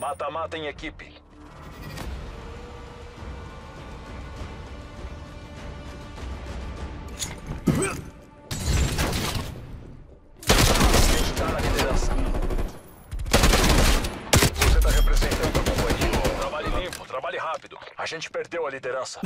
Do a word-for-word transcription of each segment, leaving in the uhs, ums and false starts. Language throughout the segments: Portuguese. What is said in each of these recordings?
Mata-mata em equipe. Está na liderança. Você está representando a companhia. Trabalhe limpo, trabalhe rápido. A gente perdeu a liderança.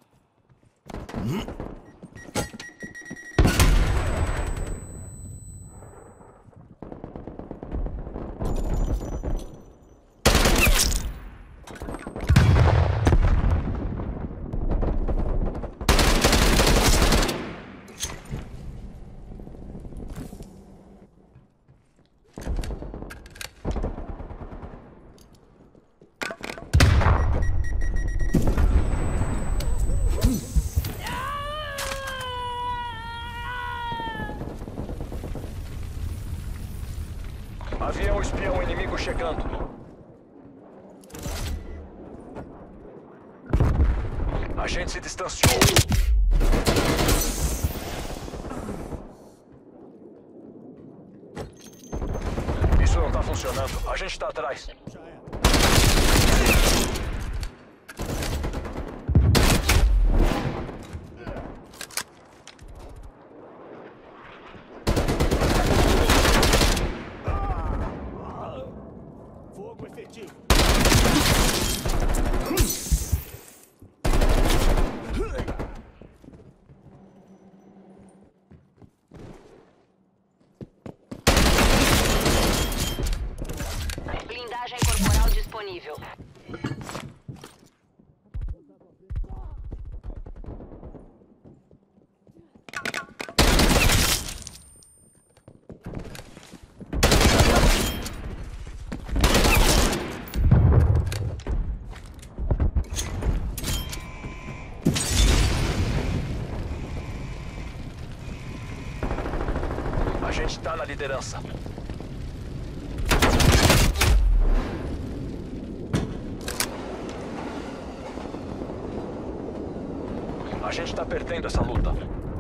Avião espião inimigo chegando. A gente se distanciou. Isso não tá funcionando. A gente tá atrás. Fogo efetivo. Blindagem corporal disponível. A gente tá na liderança. A gente tá perdendo essa luta.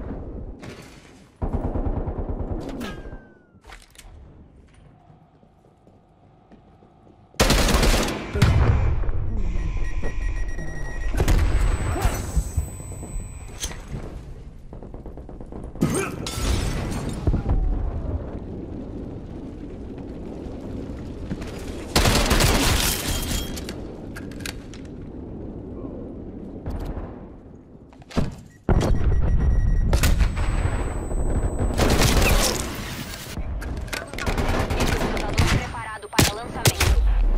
Preparado para lançamento.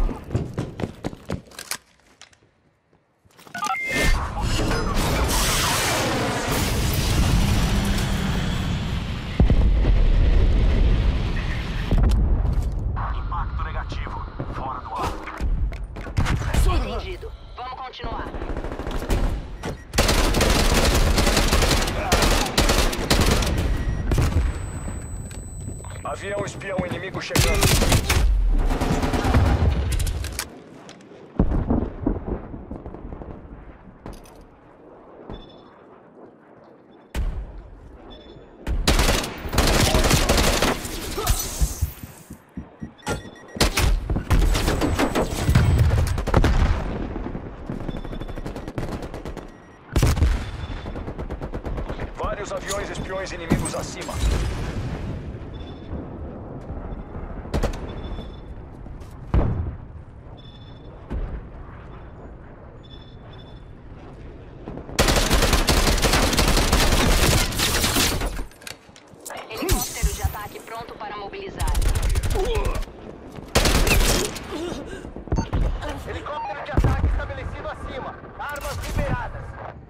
Impacto negativo. Fora do ar. Entendido. Vamos continuar. Avião espião inimigo chegando. Vários aviões espiões inimigos acima. Helicóptero de ataque pronto para mobilizar. Helicóptero de ataque estabelecido acima. Armas liberadas.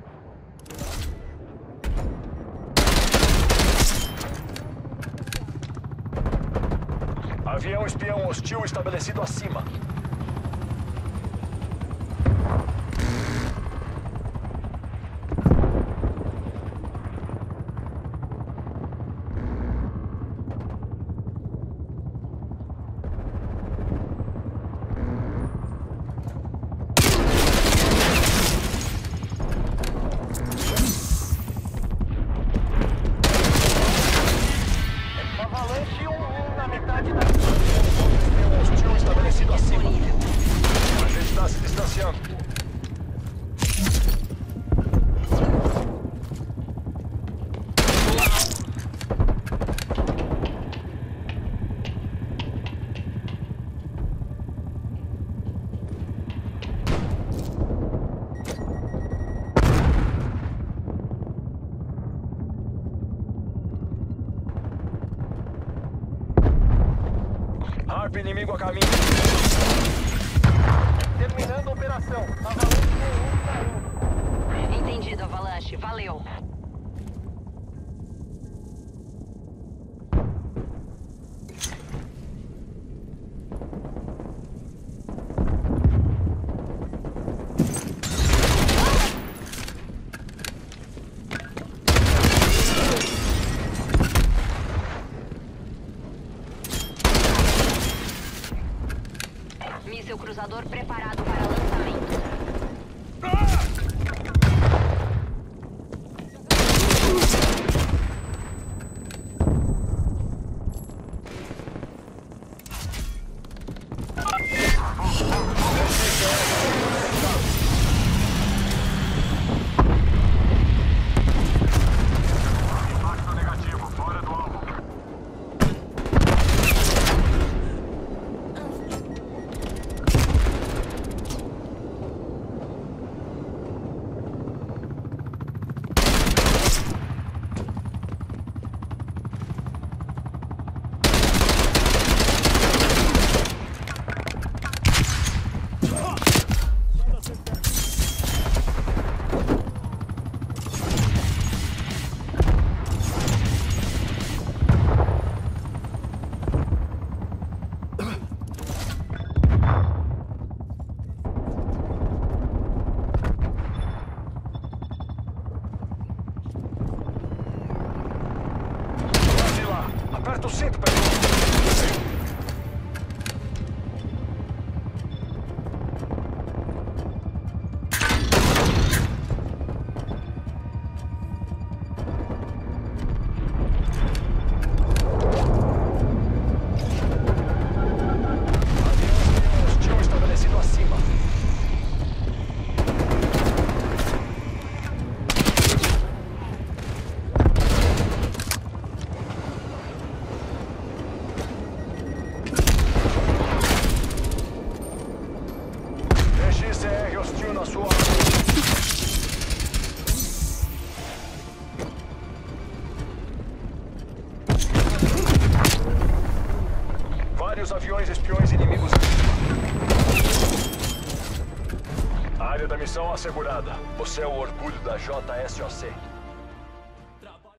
Avião espião hostil estabelecido acima. Avalanche um um na na metade da... Tem um hostil estabelecido acima. Disponível. A gente está se distanciando. Harp inimigo a caminho. Terminando a operação. Avalanche com um saiu. Entendido, Avalanche. Valeu. Míssil cruzador preparado para lançamento. Impacto negativo, fora do alvo. Aperta o cinto, pessoal. Hostil estabelecido acima. X R hostil na sua área. Vários aviões espiões inimigos. A área da missão assegurada. Você é o orgulho da J S O C.